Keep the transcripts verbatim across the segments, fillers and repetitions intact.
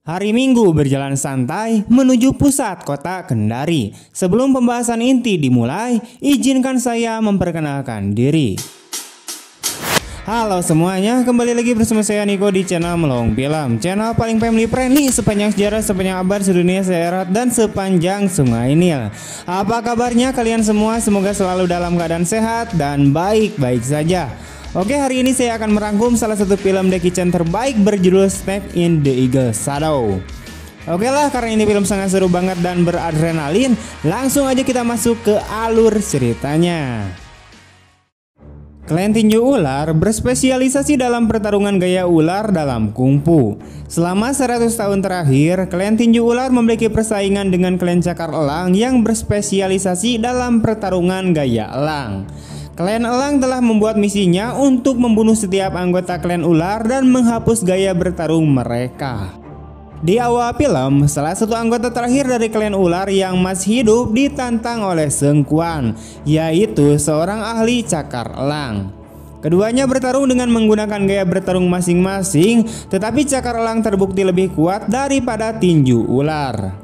Hari Minggu berjalan santai menuju pusat kota Kendari. Sebelum pembahasan inti dimulai, izinkan saya memperkenalkan diri. Halo semuanya, kembali lagi bersama saya Niko di channel Melong Film, channel paling family friendly sepanjang sejarah, sepanjang abad, sedunia, seerat, dan sepanjang Sungai Nil. Apa kabarnya kalian semua? Semoga selalu dalam keadaan sehat dan baik-baik saja. Oke, hari ini saya akan merangkum salah satu film Jackie Chan terbaik berjudul Snake in the Eagle Shadow. Oke lah, karena ini film sangat seru banget dan beradrenalin, langsung aja kita masuk ke alur ceritanya. Klan Tinju Ular berspesialisasi dalam pertarungan gaya ular dalam kungfu. Selama seratus tahun terakhir, klan Tinju Ular memiliki persaingan dengan klan Cakar Elang yang berspesialisasi dalam pertarungan gaya elang. Klan Elang telah membuat misinya untuk membunuh setiap anggota klan ular dan menghapus gaya bertarung mereka. Di awal film, salah satu anggota terakhir dari klan ular yang masih hidup ditantang oleh Seng Quan, yaitu seorang ahli cakar elang. Keduanya bertarung dengan menggunakan gaya bertarung masing-masing, tetapi cakar elang terbukti lebih kuat daripada tinju ular.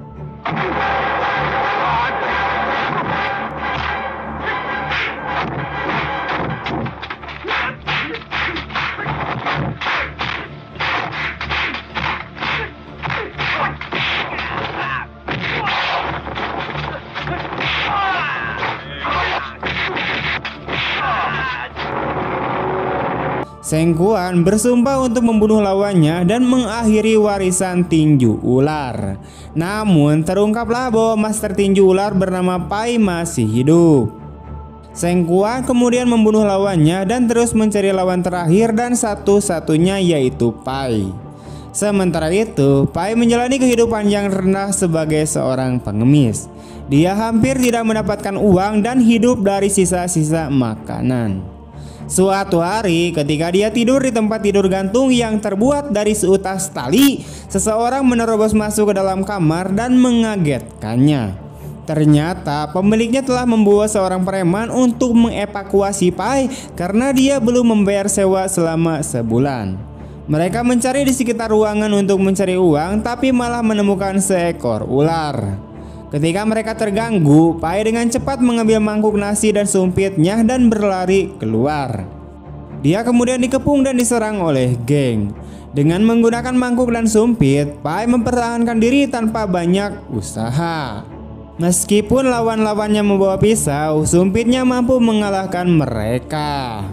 Seng Quan bersumpah untuk membunuh lawannya dan mengakhiri warisan tinju ular. Namun terungkaplah bahwa master tinju ular bernama Pai masih hidup. Seng Quan kemudian membunuh lawannya dan terus mencari lawan terakhir dan satu-satunya yaitu Pai. Sementara itu, Pai menjalani kehidupan yang rendah sebagai seorang pengemis. Dia hampir tidak mendapatkan uang dan hidup dari sisa-sisa makanan. Suatu hari ketika dia tidur di tempat tidur gantung yang terbuat dari seutas tali, seseorang menerobos masuk ke dalam kamar dan mengagetkannya. Ternyata pemiliknya telah membawa seorang preman untuk mengevakuasi Pai karena dia belum membayar sewa selama sebulan. Mereka mencari di sekitar ruangan untuk mencari uang, tapi malah menemukan seekor ular. Ketika mereka terganggu, Pai dengan cepat mengambil mangkuk nasi dan sumpitnya dan berlari keluar. Dia kemudian dikepung dan diserang oleh geng. Dengan menggunakan mangkuk dan sumpit, Pai mempertahankan diri tanpa banyak usaha. Meskipun lawan-lawannya membawa pisau, sumpitnya mampu mengalahkan mereka.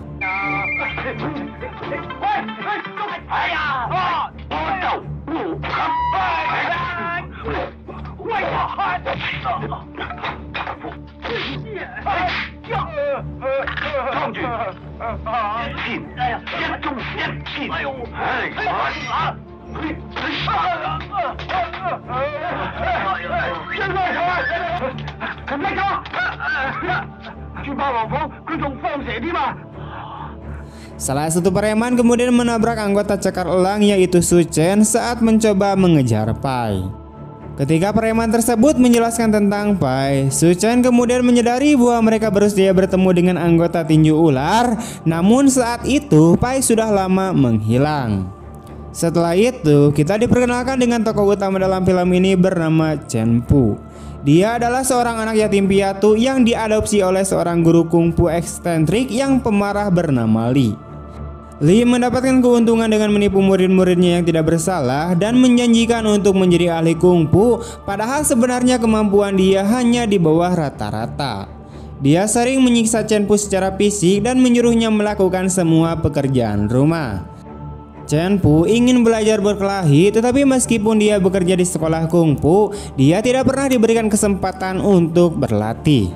Salah satu preman kemudian menabrak anggota cakar elang yaitu Su Chen saat mencoba mengejar Pai. Ketika preman tersebut menjelaskan tentang Pai, Su Chen kemudian menyadari bahwa mereka baru saja bertemu dengan anggota tinju ular. Namun saat itu Pai sudah lama menghilang. Setelah itu kita diperkenalkan dengan tokoh utama dalam film ini bernama Chen Pu. Dia adalah seorang anak yatim piatu yang diadopsi oleh seorang guru kungfu eksentrik yang pemarah bernama Li. Li mendapatkan keuntungan dengan menipu murid-muridnya yang tidak bersalah dan menjanjikan untuk menjadi ahli kungfu, padahal sebenarnya kemampuan dia hanya di bawah rata-rata. Dia sering menyiksa Chen Pu secara fisik dan menyuruhnya melakukan semua pekerjaan rumah. Chen Pu ingin belajar berkelahi, tetapi meskipun dia bekerja di sekolah kungfu, dia tidak pernah diberikan kesempatan untuk berlatih.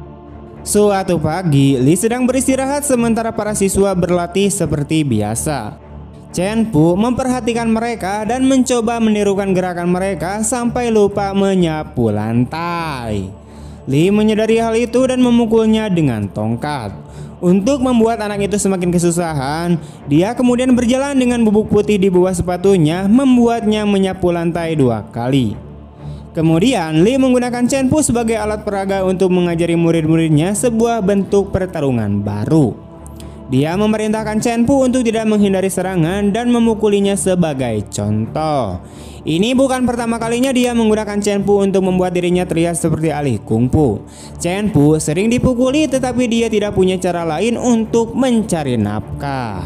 Suatu pagi, Li sedang beristirahat sementara para siswa berlatih seperti biasa. Chen Pu memperhatikan mereka dan mencoba menirukan gerakan mereka sampai lupa menyapu lantai. Li menyadari hal itu dan memukulnya dengan tongkat. Untuk membuat anak itu semakin kesusahan, dia kemudian berjalan dengan bubuk putih di bawah sepatunya, membuatnya menyapu lantai dua kali. Kemudian Li menggunakan Chen Pu sebagai alat peraga untuk mengajari murid-muridnya sebuah bentuk pertarungan baru. Dia memerintahkan Chen Pu untuk tidak menghindari serangan dan memukulinya sebagai contoh. Ini bukan pertama kalinya dia menggunakan Chen Pu untuk membuat dirinya terlihat seperti ahli kungfu. Chen Pu sering dipukuli tetapi dia tidak punya cara lain untuk mencari nafkah.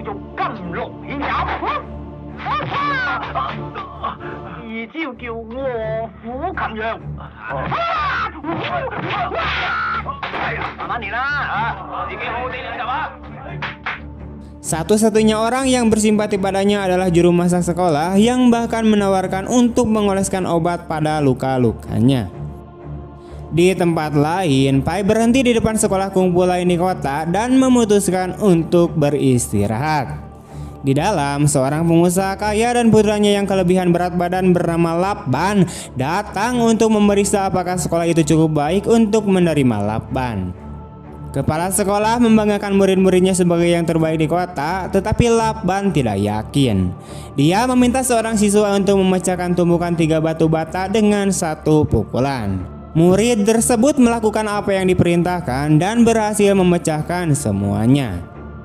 Satu-satunya orang yang bersimpati padanya adalah juru masak sekolah yang bahkan menawarkan untuk mengoleskan obat pada luka-lukanya. Di tempat lain, Pai berhenti di depan sekolah kungfu lain di kota dan memutuskan untuk beristirahat. Di dalam, seorang pengusaha kaya dan putranya yang kelebihan berat badan bernama Lap Ban datang untuk memeriksa apakah sekolah itu cukup baik untuk menerima Lap Ban. Kepala sekolah membanggakan murid-muridnya sebagai yang terbaik di kota, tetapi Lap Ban tidak yakin. Dia meminta seorang siswa untuk memecahkan tumpukan tiga batu bata dengan satu pukulan. Murid tersebut melakukan apa yang diperintahkan dan berhasil memecahkan semuanya.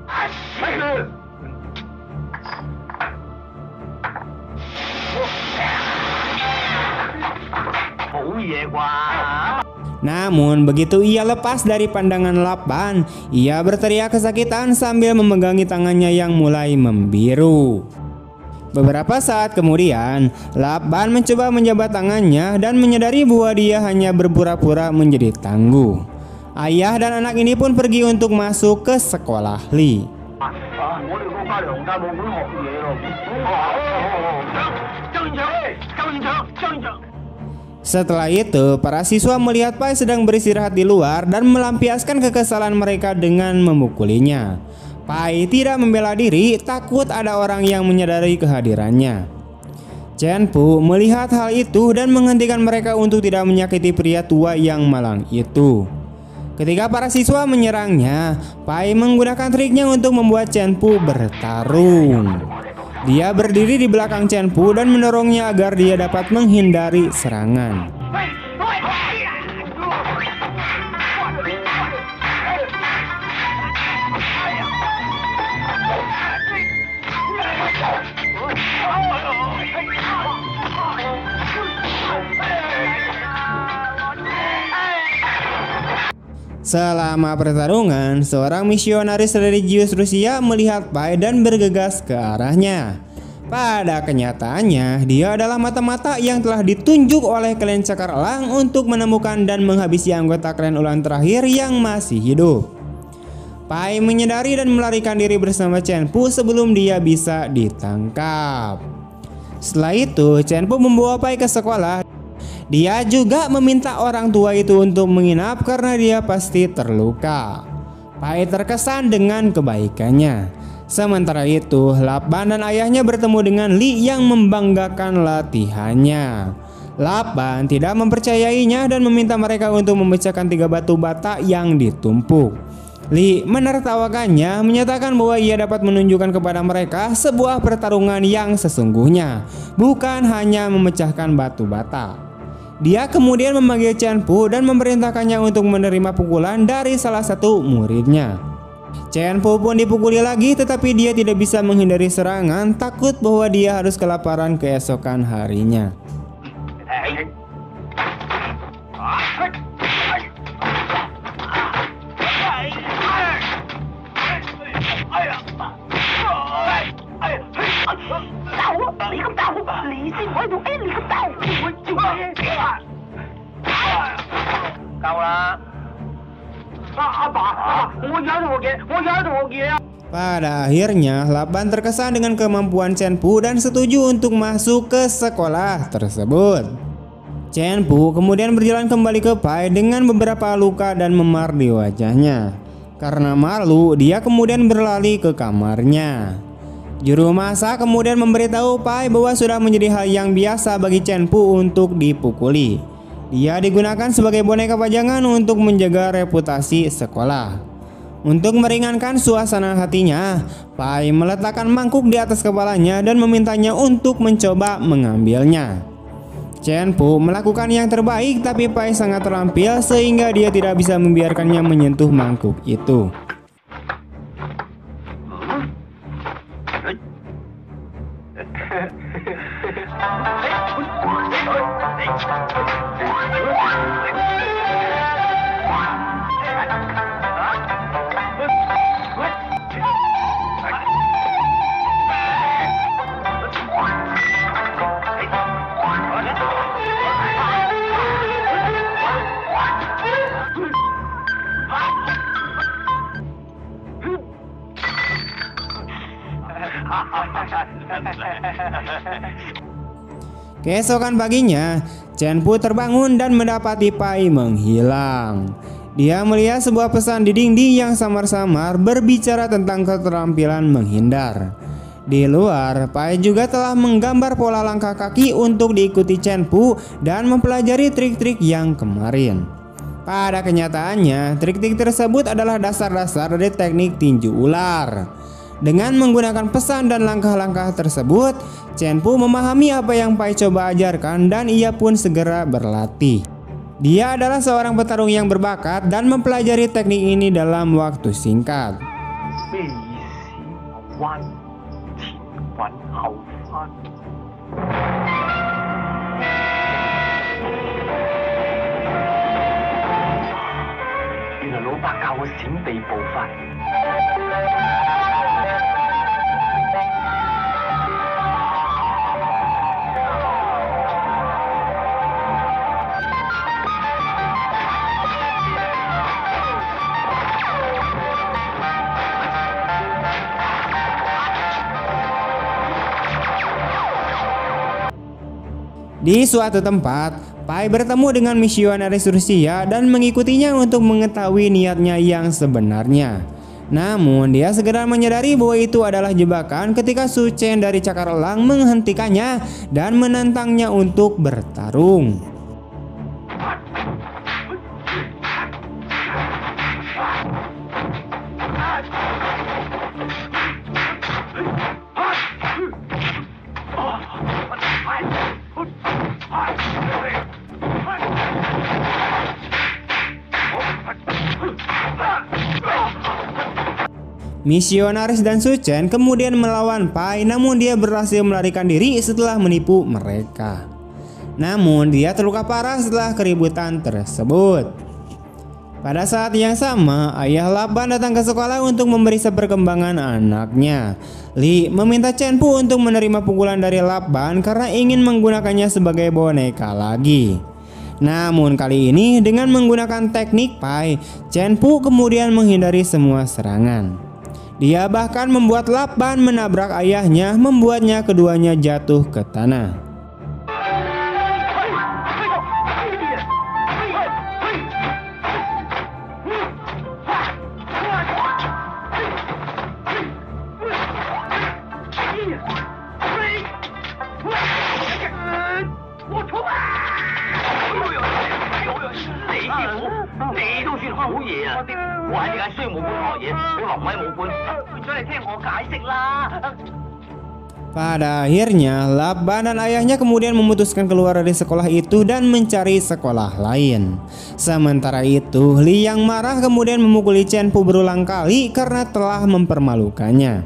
Namun begitu ia lepas dari pandangan Lap Ban, ia berteriak kesakitan sambil memegangi tangannya yang mulai membiru. Beberapa saat kemudian, Lap Ban mencoba menjabat tangannya dan menyadari bahwa dia hanya berpura-pura menjadi tangguh. Ayah dan anak ini pun pergi untuk masuk ke sekolah Li. Setelah itu, para siswa melihat Pai sedang beristirahat di luar dan melampiaskan kekesalan mereka dengan memukulinya. Pai tidak membela diri, takut ada orang yang menyadari kehadirannya. Chen Pu melihat hal itu dan menghentikan mereka untuk tidak menyakiti pria tua yang malang itu. Ketika para siswa menyerangnya, Pai menggunakan triknya untuk membuat Chen Pu bertarung. Dia berdiri di belakang Chen Pu dan mendorongnya agar dia dapat menghindari serangan. Selama pertarungan, seorang misionaris religius Rusia melihat Pai dan bergegas ke arahnya. Pada kenyataannya, dia adalah mata-mata yang telah ditunjuk oleh klan Cakar Elang untuk menemukan dan menghabisi anggota klan Ular terakhir yang masih hidup. Pai menyadari dan melarikan diri bersama Chen Pu sebelum dia bisa ditangkap. Setelah itu, Chen Pu membawa Pai ke sekolah. Dia juga meminta orang tua itu untuk menginap karena dia pasti terluka. Pai terkesan dengan kebaikannya. Sementara itu, Lap Ban dan ayahnya bertemu dengan Li yang membanggakan latihannya. Lap Ban tidak mempercayainya dan meminta mereka untuk memecahkan tiga batu bata yang ditumpuk. Li menertawakannya, menyatakan bahwa ia dapat menunjukkan kepada mereka sebuah pertarungan yang sesungguhnya, bukan hanya memecahkan batu bata. Dia kemudian memanggil Chen Pu dan memerintahkannya untuk menerima pukulan dari salah satu muridnya. Chen Pu pun dipukuli lagi, tetapi dia tidak bisa menghindari serangan, takut bahwa dia harus kelaparan keesokan harinya. Pada akhirnya, Lap Ban terkesan dengan kemampuan Chen Pu dan setuju untuk masuk ke sekolah tersebut. Chen Pu kemudian berjalan kembali ke Pai dengan beberapa luka dan memar di wajahnya. Karena malu, dia kemudian berlari ke kamarnya. Juru masak kemudian memberitahu Pai bahwa sudah menjadi hal yang biasa bagi Chen Pu untuk dipukuli. Dia digunakan sebagai boneka pajangan untuk menjaga reputasi sekolah. Untuk meringankan suasana hatinya, Pai meletakkan mangkuk di atas kepalanya dan memintanya untuk mencoba mengambilnya. Chen Pu melakukan yang terbaik, tapi Pai sangat terampil sehingga dia tidak bisa membiarkannya menyentuh mangkuk itu. Keesokan paginya, Chen Pu terbangun dan mendapati Pai menghilang. Dia melihat sebuah pesan di dinding yang samar-samar berbicara tentang keterampilan menghindar. Di luar, Pai juga telah menggambar pola langkah kaki untuk diikuti Chen Pu dan mempelajari trik-trik yang kemarin. Pada kenyataannya, trik-trik tersebut adalah dasar-dasar dari teknik tinju ular. Dengan menggunakan pesan dan langkah-langkah tersebut, Chen Pu memahami apa yang Pai coba ajarkan dan ia pun segera berlatih. Dia adalah seorang petarung yang berbakat dan mempelajari teknik ini dalam waktu singkat. Di suatu tempat, Pai bertemu dengan misionaris Rusia dan mengikutinya untuk mengetahui niatnya yang sebenarnya. Namun dia segera menyadari bahwa itu adalah jebakan ketika Su Chen dari Cakar Elang menghentikannya dan menantangnya untuk bertarung. Misionaris dan Su Chen kemudian melawan Pai, namun dia berhasil melarikan diri setelah menipu mereka. Namun dia terluka parah setelah keributan tersebut. Pada saat yang sama, ayah Laban datang ke sekolah untuk memeriksa perkembangan anaknya. Li meminta Chen Pu untuk menerima pukulan dari Laban karena ingin menggunakannya sebagai boneka lagi. Namun kali ini dengan menggunakan teknik Pai, Chen Pu kemudian menghindari semua serangan. Dia bahkan membuat Laban menabrak ayahnya, membuatnya keduanya jatuh ke tanah. Pada akhirnya, Laban dan ayahnya kemudian memutuskan keluar dari sekolah itu dan mencari sekolah lain. Sementara itu, Li yang marah kemudian memukuli Chen Pu berulang kali karena telah mempermalukannya.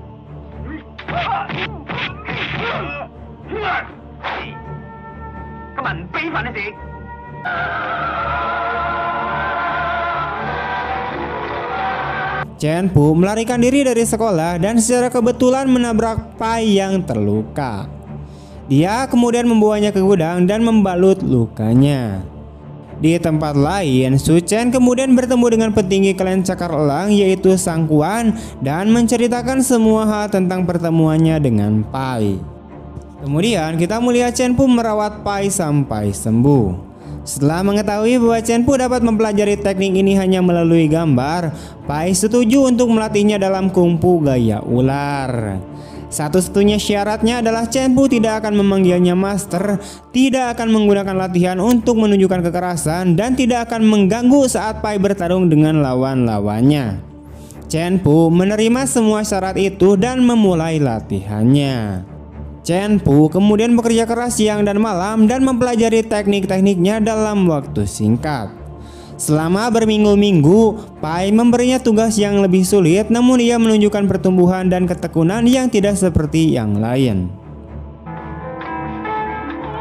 Chen Pu melarikan diri dari sekolah dan secara kebetulan menabrak Pai yang terluka. Dia kemudian membawanya ke gudang dan membalut lukanya. Di tempat lain, Su Chen kemudian bertemu dengan petinggi klan Cakar Elang yaitu Sang Kuan dan menceritakan semua hal tentang pertemuannya dengan Pai. Kemudian kita melihat Chen Pu merawat Pai sampai sembuh. Setelah mengetahui bahwa Chen Pu dapat mempelajari teknik ini hanya melalui gambar, Pai setuju untuk melatihnya dalam kungfu gaya ular. Satu-satunya syaratnya adalah Chen Pu tidak akan memanggilnya master, tidak akan menggunakan latihan untuk menunjukkan kekerasan, dan tidak akan mengganggu saat Pai bertarung dengan lawan-lawannya. Chen Pu menerima semua syarat itu dan memulai latihannya. Chen Pu kemudian bekerja keras siang dan malam dan mempelajari teknik-tekniknya dalam waktu singkat. Selama berminggu-minggu, Pai memberinya tugas yang lebih sulit, namun ia menunjukkan pertumbuhan dan ketekunan yang tidak seperti yang lain.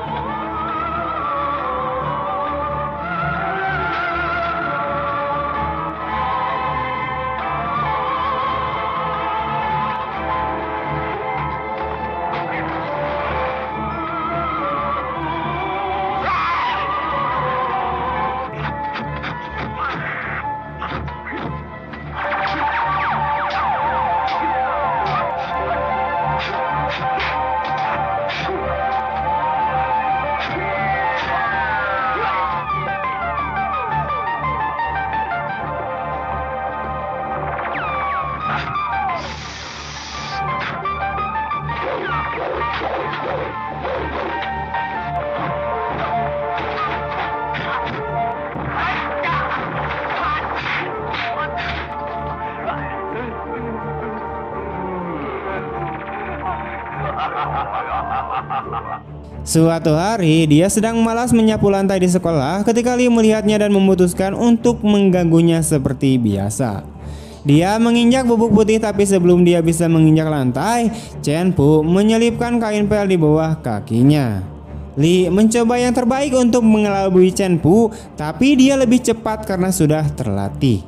Suatu hari, dia sedang malas menyapu lantai di sekolah ketika Li melihatnya dan memutuskan untuk mengganggunya seperti biasa. Dia menginjak bubuk putih, tapi sebelum dia bisa menginjak lantai, Chen Pu menyelipkan kain pel di bawah kakinya. Li mencoba yang terbaik untuk mengelabui Chen Pu, tapi dia lebih cepat karena sudah terlatih.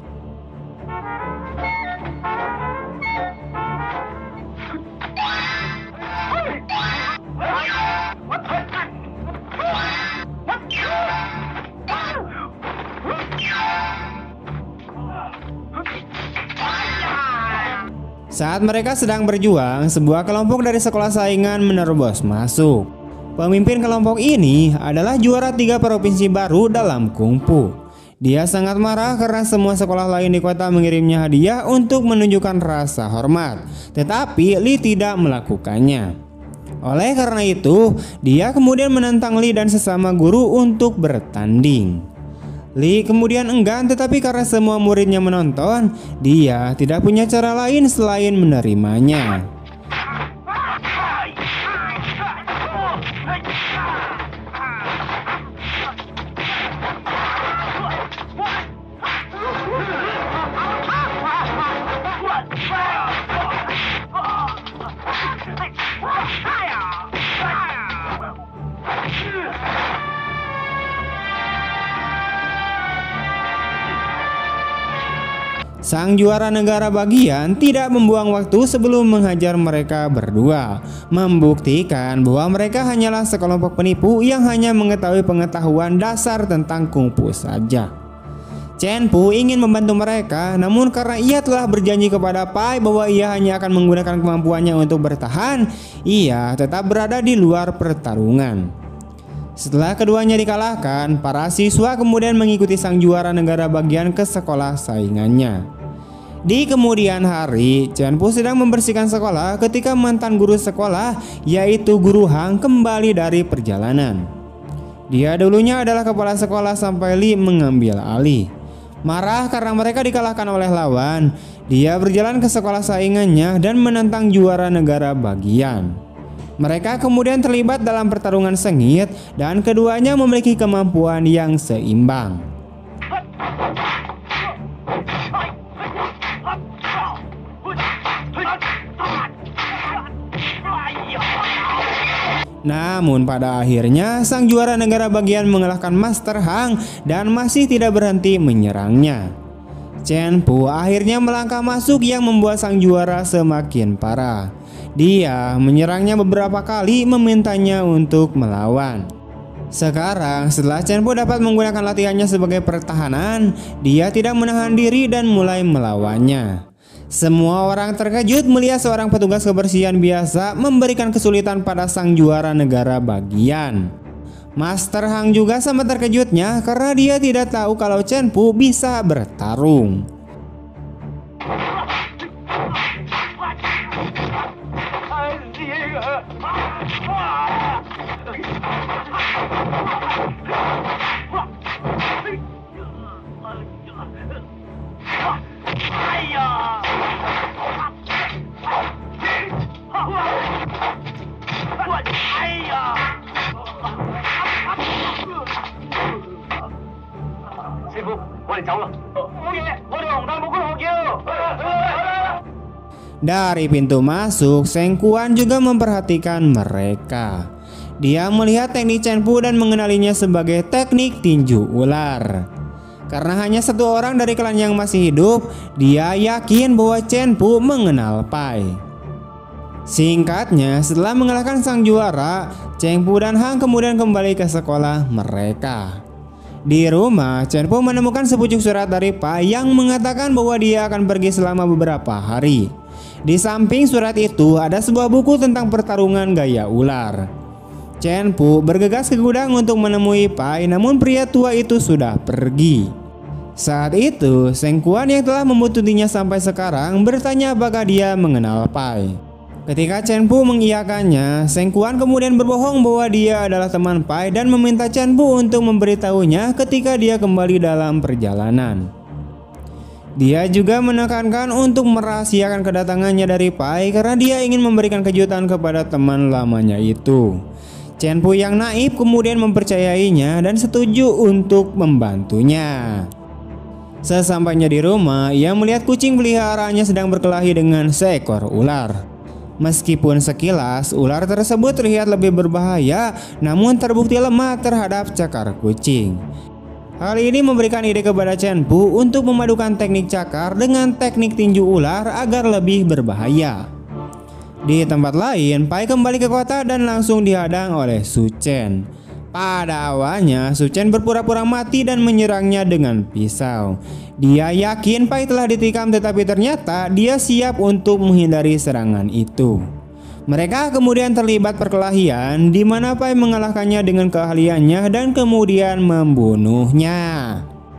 Saat mereka sedang berjuang, sebuah kelompok dari sekolah saingan menerobos masuk. Pemimpin kelompok ini adalah juara tiga provinsi baru dalam kungfu. Dia sangat marah karena semua sekolah lain di kota mengirimnya hadiah untuk menunjukkan rasa hormat, tetapi Li tidak melakukannya. Oleh karena itu, dia kemudian menentang Li dan sesama guru untuk bertanding. Li kemudian enggan, tetapi karena semua muridnya menonton, dia tidak punya cara lain selain menerimanya. Sang juara negara bagian tidak membuang waktu sebelum menghajar mereka berdua, membuktikan bahwa mereka hanyalah sekelompok penipu yang hanya mengetahui pengetahuan dasar tentang kungfu saja. Chen Pu ingin membantu mereka, namun karena ia telah berjanji kepada Pai bahwa ia hanya akan menggunakan kemampuannya untuk bertahan, ia tetap berada di luar pertarungan. Setelah keduanya dikalahkan, para siswa kemudian mengikuti sang juara negara bagian ke sekolah saingannya. Di kemudian hari, Chen Pu sedang membersihkan sekolah ketika mantan guru sekolah, yaitu Guru Hang, kembali dari perjalanan. Dia dulunya adalah kepala sekolah sampai Li mengambil alih. Marah karena mereka dikalahkan oleh lawan, dia berjalan ke sekolah saingannya dan menentang juara negara bagian. Mereka kemudian terlibat dalam pertarungan sengit dan keduanya memiliki kemampuan yang seimbang. Namun pada akhirnya sang juara negara bagian mengalahkan Master Hang dan masih tidak berhenti menyerangnya. Chen Pu akhirnya melangkah masuk yang membuat sang juara semakin parah. Dia menyerangnya beberapa kali, memintanya untuk melawan. Sekarang setelah Chen Pu dapat menggunakan latihannya sebagai pertahanan, dia tidak menahan diri dan mulai melawannya. Semua orang terkejut melihat seorang petugas kebersihan biasa memberikan kesulitan pada sang juara negara bagian. Master Hang juga sama terkejutnya karena dia tidak tahu kalau Chen Pu bisa bertarung. Dari pintu masuk, Seng Kuan juga memperhatikan mereka. Dia melihat teknik Chen Pu dan mengenalinya sebagai teknik tinju ular. Karena hanya satu orang dari klan yang masih hidup, dia yakin bahwa Chen Pu mengenal Pai. Singkatnya, setelah mengalahkan sang juara, Chen Pu dan Hang kemudian kembali ke sekolah mereka. Di rumah, Chen Pu menemukan sepucuk surat dari Pai yang mengatakan bahwa dia akan pergi selama beberapa hari. Di samping surat itu ada sebuah buku tentang pertarungan gaya ular. Chen Pu bergegas ke gudang untuk menemui Pai, namun pria tua itu sudah pergi. Saat itu, Seng Kuan yang telah membuntuti-nya sampai sekarang bertanya apakah dia mengenal Pai. Ketika Chen Pu mengiyakannya, Seng Kuan kemudian berbohong bahwa dia adalah teman Pai dan meminta Chen Pu untuk memberitahunya ketika dia kembali dalam perjalanan. Dia juga menekankan untuk merahasiakan kedatangannya dari Pai karena dia ingin memberikan kejutan kepada teman lamanya itu. Chen Pu yang naif kemudian mempercayainya dan setuju untuk membantunya. Sesampainya di rumah, ia melihat kucing peliharaannya sedang berkelahi dengan seekor ular. Meskipun sekilas ular tersebut terlihat lebih berbahaya, namun terbukti lemah terhadap cakar kucing. Hal ini memberikan ide kepada Chen Pu untuk memadukan teknik cakar dengan teknik tinju ular agar lebih berbahaya. Di tempat lain, Pai kembali ke kota dan langsung dihadang oleh Su Chen. Pada awalnya, Su Chen berpura-pura mati dan menyerangnya dengan pisau. Dia yakin Pai telah ditikam, tetapi ternyata dia siap untuk menghindari serangan itu. Mereka kemudian terlibat perkelahian di mana Pai mengalahkannya dengan keahliannya dan kemudian membunuhnya.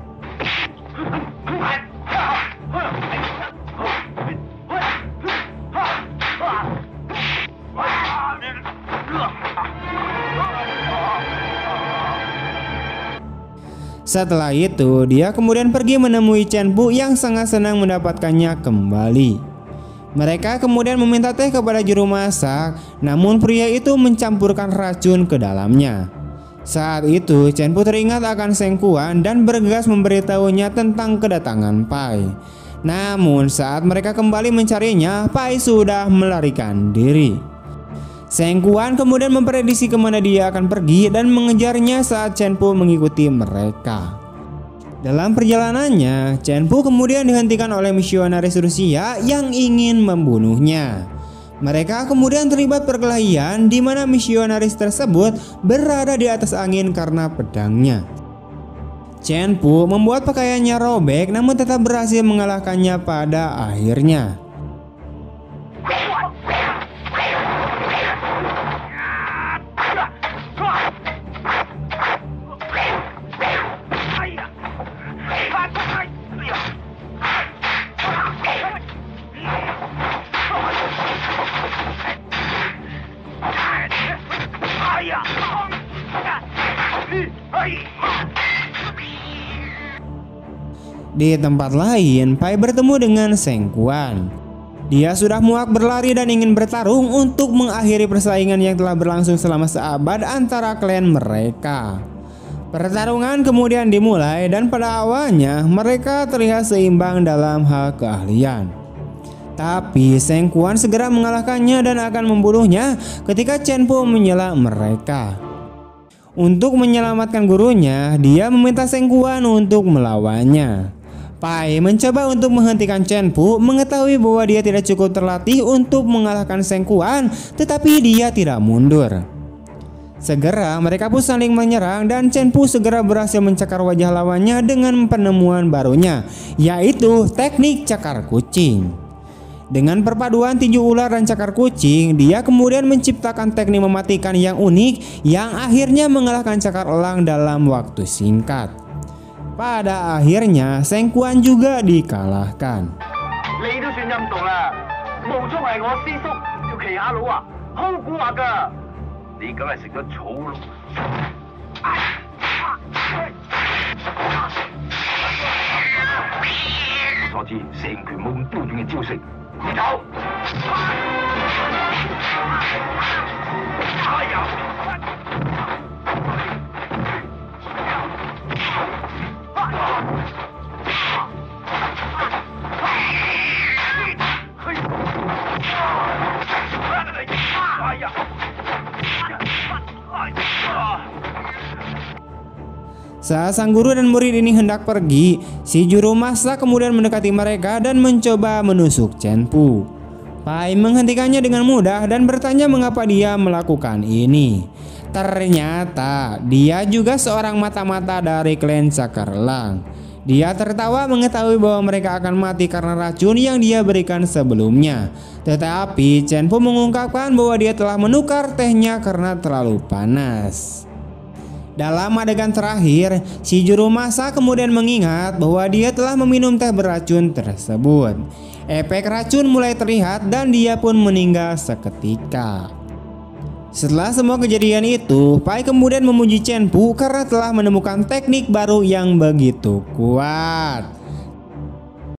Setelah itu, dia kemudian pergi menemui Chen Pu yang sangat senang mendapatkannya kembali. Mereka kemudian meminta teh kepada juru masak, namun pria itu mencampurkan racun ke dalamnya. Saat itu, Chen Pu teringat akan Seng Kuan dan bergegas memberitahunya tentang kedatangan Pai. Namun saat mereka kembali mencarinya, Pai sudah melarikan diri. Seng Kuan kemudian memprediksi kemana dia akan pergi dan mengejarnya saat Chen Pu mengikuti mereka. Dalam perjalanannya, Chen Pu kemudian dihentikan oleh misionaris Rusia yang ingin membunuhnya. Mereka kemudian terlibat perkelahian di mana misionaris tersebut berada di atas angin karena pedangnya. Chen Pu membuat pakaiannya robek namun tetap berhasil mengalahkannya pada akhirnya. Di tempat lain, Pai bertemu dengan Seng Kuan. Dia sudah muak berlari dan ingin bertarung untuk mengakhiri persaingan yang telah berlangsung selama seabad antara klan mereka. Pertarungan kemudian dimulai dan pada awalnya mereka terlihat seimbang dalam hal keahlian. Tapi Seng Kuan segera mengalahkannya dan akan membunuhnya ketika Chen Pu menyela mereka. Untuk menyelamatkan gurunya, dia meminta Seng Kuan untuk melawannya. Pai mencoba untuk menghentikan Chen Pu, mengetahui bahwa dia tidak cukup terlatih untuk mengalahkan Seng Kuan, tetapi dia tidak mundur. Segera mereka pun saling menyerang dan Chen Pu segera berhasil mencakar wajah lawannya dengan penemuan barunya, yaitu teknik cakar kucing. Dengan perpaduan tinju ular dan cakar kucing, dia kemudian menciptakan teknik mematikan yang unik yang akhirnya mengalahkan cakar elang dalam waktu singkat. Pada akhirnya Seng Kuan juga dikalahkan. Saat sang guru dan murid ini hendak pergi, si juru masak kemudian mendekati mereka dan mencoba menusuk Chen Pu. Pai menghentikannya dengan mudah dan bertanya mengapa dia melakukan ini. Ternyata dia juga seorang mata-mata dari klan Cakar Elang. Dia tertawa mengetahui bahwa mereka akan mati karena racun yang dia berikan sebelumnya. Tetapi Chen Pu mengungkapkan bahwa dia telah menukar tehnya karena terlalu panas. Dalam adegan terakhir, si juru masak kemudian mengingat bahwa dia telah meminum teh beracun tersebut. Efek racun mulai terlihat dan dia pun meninggal seketika. Setelah semua kejadian itu, Pai kemudian memuji Chen Pu karena telah menemukan teknik baru yang begitu kuat.